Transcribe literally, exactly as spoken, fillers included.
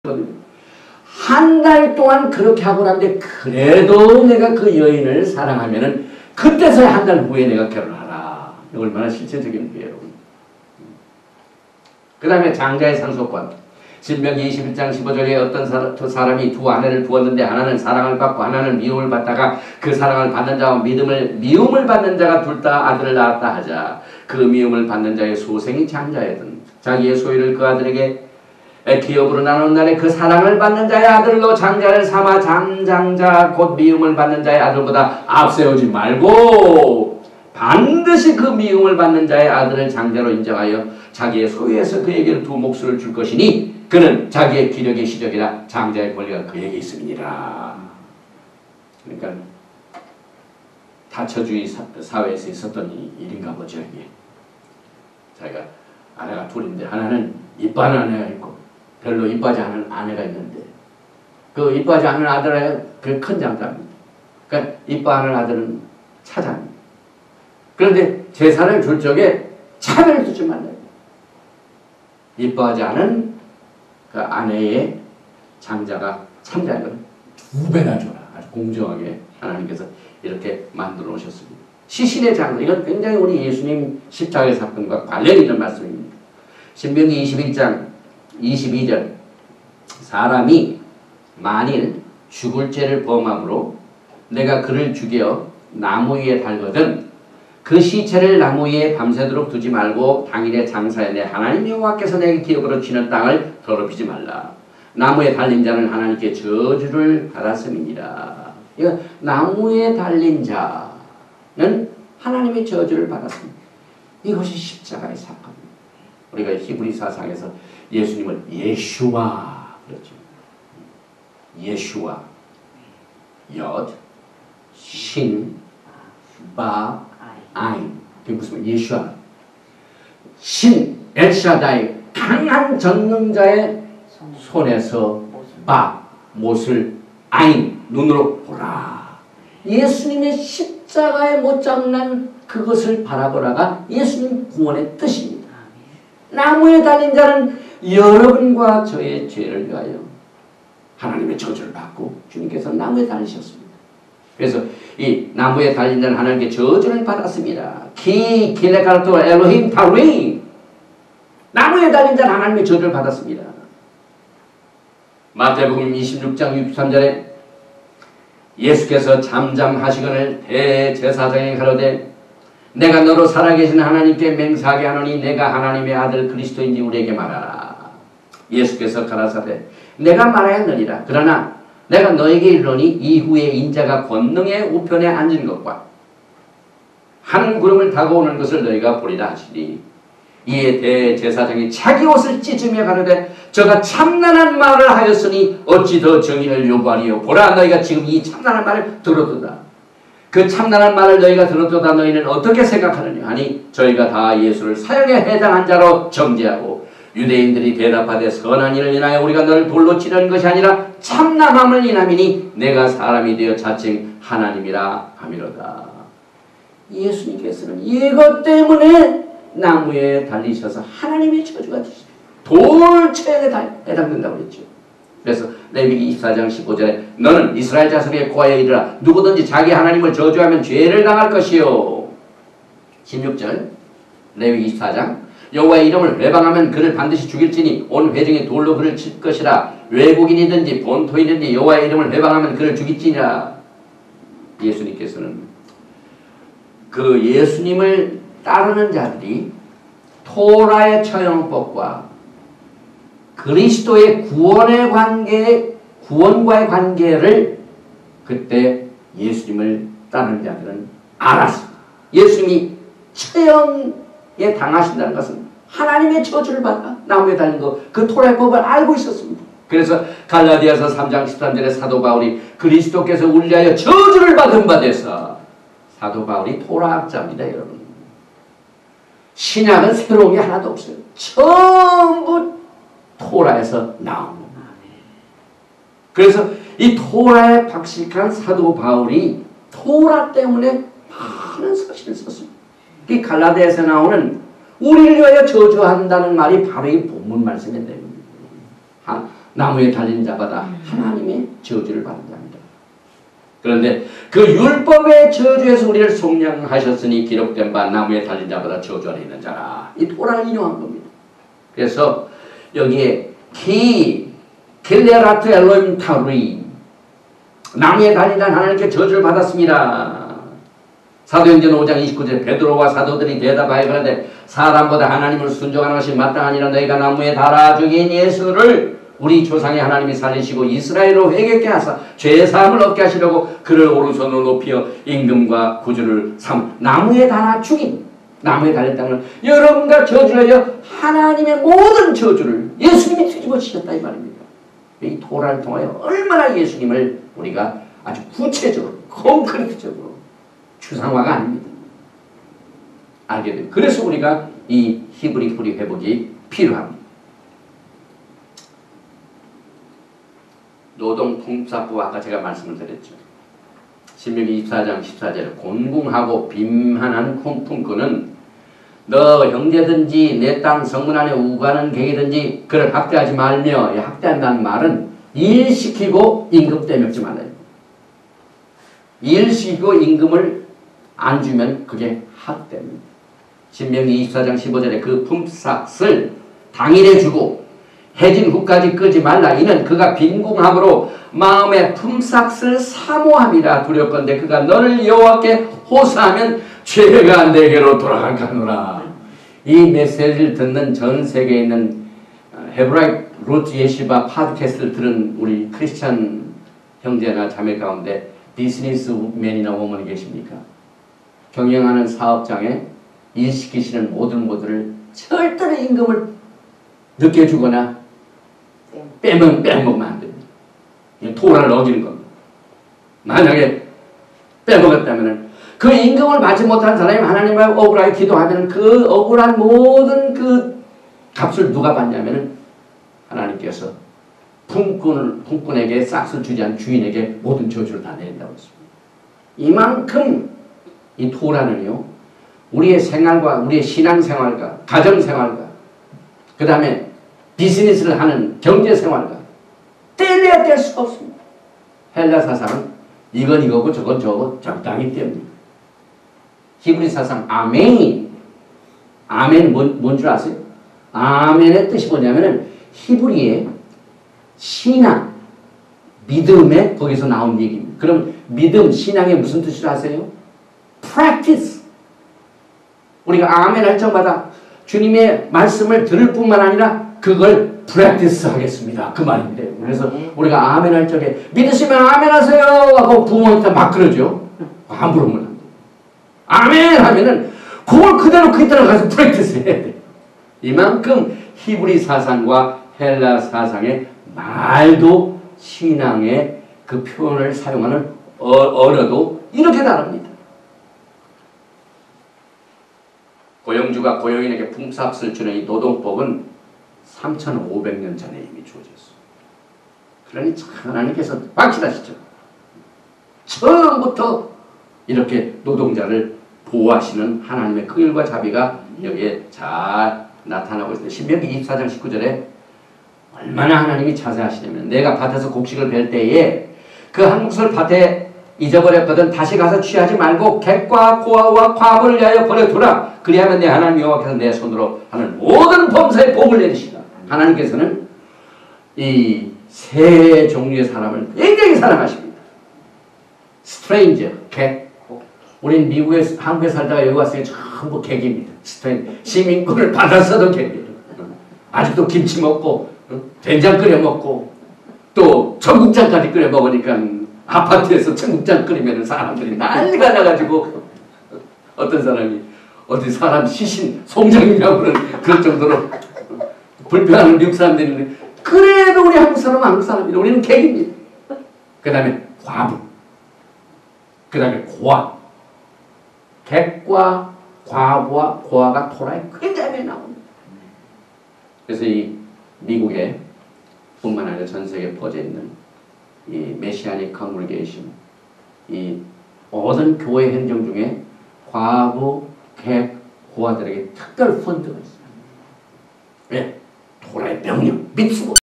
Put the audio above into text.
한 달 동안 그렇게 하고 나는데 그래도 내가 그 여인을 사랑하면은 그때서야 한 달 후에 내가 결혼하라. 얼마나 실제적인 거예요. 그 다음에 장자의 상속권. 신명기 이십일 장 십오 절에 어떤 사람, 두 사람이 두 아내를 두었는데 하나는 사랑을 받고 하나는 미움을 받다가 그 사랑을 받는 자와 믿음을, 미움을 받는 자가 둘 다 아들을 낳았다 하자. 그 미움을 받는 자의 소생이 장자이든 자기의 소유를 그 아들에게 기업으로 나눈 날에 그 사랑을 받는 자의 아들로 장자를 삼아 장장자 곧 미움을 받는 자의 아들보다 앞세우지 말고 반드시 그 미움을 받는 자의 아들을 장자로 인정하여 자기의 소유에서 그에게 두 몫을 줄 것이니 그는 자기의 기력의 시력이라 장자의 권리가 그에게 있음이니라. 그러니까 다처주의 사회에서 있었던 일인가 보죠. 이게 자기가 아내가 둘인데 하나는 이뻐하는 아내가 있고 별로 이뻐하지 않은 아내가 있는데 그 이뻐하지 않은 아들의 그 큰 장자입니다. 그러니까 이뻐하는 아들은 차장입니다. 그런데 제사를 줄 적에 차별을 두지 말라요. 이뻐하지 않은 그 아내의 장자가 참자는 두 배나 줘라. 아주 공정하게 하나님께서 이렇게 만들어 놓으셨습니다. 시신의 장자, 이건 굉장히 우리 예수님 십자가의 사건과 관련 있는 말씀입니다. 신명기 이십일 장 이십이 절 사람이 만일 죽을 죄를 범함으로 내가 그를 죽여 나무 위에 달거든 그 시체를 나무 위에 밤새도록 두지 말고 당일에 장사해 내 하나님 여호와께서 내게 기업으로 주는 땅을 더럽히지 말라. 나무에 달린 자는 하나님께 저주를 받았음이니라. 이거 나무에 달린 자는 하나님의 저주를 받았습니다. 이것이 십자가의 사건입니다. 우리가 히브리 사상에서 예수님을 예슈와 그렇죠. 예슈와 엿, 신, 바, 아인. 그게 무슨 말? 예슈와 신, 엘샤다이 강한 전능자의 손에서 바, 못을 아인, 눈으로 보라. 예수님의 십자가에 못장난 그것을 바라보라가 예수님 구원의 뜻입니다. 나무에 달린 자는 여러분과 저의 죄를 위하여 하나님의 저주를 받고 주님께서 나무에 달리셨습니다. 그래서 이 나무에 달린 자는 하나님께 저주를 받았습니다. 키 길레카르토 엘로힘 타루잉 나무에 달린 자는 하나님의 저주를 받았습니다. 마태복음 이십육 장 육십삼 절에 예수께서 잠잠하시거늘 대제사장에게 가로되 내가 너로 살아계신 하나님께 맹세하게 하노니 내가 하나님의 아들 그리스도인지 우리에게 말하라. 예수께서 가라사대 내가 말하였느니라. 그러나 내가 너에게 이르노니 이후에 인자가 권능의 우편에 앉은 것과 한 구름을 타고 오는 것을 너희가 보리라 하시니 이에 대제사장이 자기 옷을 찢으며 가로되 저가 참난한 말을 하였으니 어찌 더 정의를 요구하리요. 보라 너희가 지금 이 참난한 말을 들었도다. 그 참난한 말을 너희가 들었도다. 너희는 어떻게 생각하느냐 하니 저희가 다 예수를 사형에 해당한 자로 정죄하고 유대인들이 대답하되 선한 일을 인하여 우리가 너를 돌로 치려는 것이 아니라 참남함을 인함이니 내가 사람이 되어 자칭 하나님이라 하미로다. 예수님께서는 이것 때문에 나무에 달리셔서 하나님의 저주가 돌체에 해당된다고 했죠. 그래서 레위기 이십사 장 십오 절에 너는 이스라엘 자손에게 고하여 이르라. 누구든지 자기 하나님을 저주하면 죄를 당할 것이요. 십육 절 레위기 이십사 장 여호와의 이름을 회방하면 그를 반드시 죽일지니 온 회중이 돌로 그를 칠 것이라. 외국인이든지 본토인이든지 여호와의 이름을 회방하면 그를 죽일지니라. 예수님께서는 그 예수님을 따르는 자들이 토라의 처형법과 그리스도의 구원의 관계, 구원과의 관계를 그때 예수님을 따르는 자들은 알았습니다. 예수님이 처형에 당하신다는 것은 하나님의 저주를 받아 나무에 달린 거, 그 토라의 법을 알고 있었습니다. 그래서 갈라디아서 삼 장 십삼 절에 사도 바울이 그리스도께서 우리를 위하여 저주를 받은 바 돼서 사도 바울이 토라학자입니다. 여러분. 신약은 새로운 게 하나도 없어요. 전부 토라에서 나옵니다. 그래서 이 토라에 박식한 사도 바울이 토라 때문에 많은 서신을 썼습니다. 이 갈라디아에서 나오는 우리를 위하여 저주한다는 말이 바로 이 본문 말씀인데 나무에 달린 자마다 하나님의 저주를 받는 자입니다. 그런데 그 율법의 저주에서 우리를 속량하셨으니 기록된 바 나무에 달린 자보다 저주 아래 있는 자라. 이 토라를 인용한 겁니다. 그래서 여기에 키 킬레라트 엘로임 타리 나무에 달린 자는 하나님께 저주를 받았습니다. 사도행전 오 장 이십구 절 베드로와 사도들이 대답하여 그러되 사람보다 하나님을 순종하는 것이 마땅하니라. 너희가 나무에 달아 죽인 예수를 우리 조상의 하나님이 살리시고 이스라엘로 회개케 하사 죄사함을 얻게 하시려고 그를 오른손으로 높여 임금과 구주를 삼 나무에 달아 죽인 나무에 달렸다는 여러분과 저주하여 하나님의 모든 저주를 예수님이 뒤집어 치셨다 이 말입니다. 이 토라를 통하여 얼마나 예수님을 우리가 아주 구체적으로 콘크리트적으로 추상화가 아닙니다. 알게 돼요. 그래서 우리가 이 히브리 뿌리 회복이 필요합니다. 노동통사부 아까 제가 말씀을 드렸죠. 신명기 이십사 장 십사 절 곤궁하고 빈한한 품꾼은 너 형제든지 내 땅 성문 안에 우가는 객이든지 그를 학대하지 말며 학대한다는 말은 일시키고 임금 떼먹지 말아요. 일시키고 임금을 안 주면 그게 학대입니다. 신명기 이십사 장 십오 절에 그 품삯을 당일에 주고 해진 후까지 끄지 말라. 이는 그가 빈궁함으로 마음의 품삯을 사모함이라. 두렵건대 그가 너를 여호와께 호사하면 죄가 내게로 돌아갈까노라. 이 메시지를 듣는 전 세계에 있는 헤브라이 루트 예시바 팟캐스트를 들은 우리 크리스찬 형제나 자매 가운데 비즈니스맨이나 워먼이 계십니까? 경영하는 사업장에 일시키시는 모든 분들을 절대로 임금을 늦게 주거나 빼먹, 빼먹으면 안 됩니다. 토라를 어기는 겁니다. 만약에 빼먹었다면 그 임금을 받지 못한 사람이 하나님을 억울하게 기도하면 그 억울한 모든 그 값을 누가 받냐면 하나님께서 품꾼을, 품꾼에게 싹을 주지 않은 주인에게 모든 저주를 다 내린다고 했습니다. 이만큼 이 토라는요, 우리의 생활과 우리의 신앙생활과 가정생활과 그 다음에 비즈니스를 하는 경제생활과 떼내야 뗄 수가 없습니다. 헬라 사상은 이건 이거고 저건 저거 적당히 뗍니다. 히브리 사상 아멘. 아멘 뭔, 뭔 줄 아세요? 아멘의 뜻이 뭐냐면은 히브리의 신앙, 믿음에 거기서 나온 얘기입니다. 그럼 믿음, 신앙의 무슨 뜻을 아세요? practice. 우리가 아멘 할 적마다 주님의 말씀을 들을 뿐만 아니라 그걸 프랙티스 하겠습니다. 그 말입니다. 그래서 우리가 아멘 할 적에 믿으시면 아멘 하세요 하고 부모한테 막 그러죠. 함부로 못 합니다. 아멘 하면은 그걸 그대로 그대로 가서 프랙티스 해야 돼요. 이만큼 히브리 사상과 헬라 사상의 말도 신앙의 그 표현을 사용하는 어, 언어도 이렇게 다릅니다. 고용주가 고용인에게 품삯을 주는 이 노동법은 삼천오백 년 전에 이미 주어졌어요. 그러니 하나님께서 박치하시죠. 처음부터 이렇게 노동자를 보호하시는 하나님의 그 일과 자비가 여기에 잘 나타나고 있습니다. 신명기 이십사 장 십구 절에 얼마나 하나님이 자세하시냐면 내가 밭에서 곡식을 벨 때에 그 한 몫을 밭에 잊어버렸거든 다시 가서 취하지 말고 객과 고아와 과부를 위하여 버려두라. 그리하면 내 하나님 여호와께서 내 손으로 하는 모든 범사에 복을 내리시라. 하나님께서는 이 세 종류의 사람을 굉장히 사랑하십니다. 스트레인저, 객. 우린 미국에, 한국에 살다가 여기 왔으니 전부 객입니다. 스트레인저. 시민권을 받았어도 객이에요. 아직도 김치 먹고 된장 끓여 먹고 또 청국장까지 끓여 먹으니까 아파트에서 청국장 끓이면 사람들이 난리가 나가지고 어떤 사람이 어디 사람 시신 송장이냐고는 그럴 정도로 불평하는 미국 사람들이 있는데 그래도 우리 한국 사람은 한국 사람이다. 우리는 객입니다. 그 다음에 과부, 그 다음에 고아. 객과 과부와 고아가 토라에 굉장히 많이 나옵니다. 그래서 이 미국에 뿐만 아니라 전 세계에 퍼져 있는 이 메시아닉 컨그리게이션, 이 모든 교회 행정 중에 과부, 객, 고아들에게 특별 펀드가 있어요. 왜? 토라의 명령, 믿수고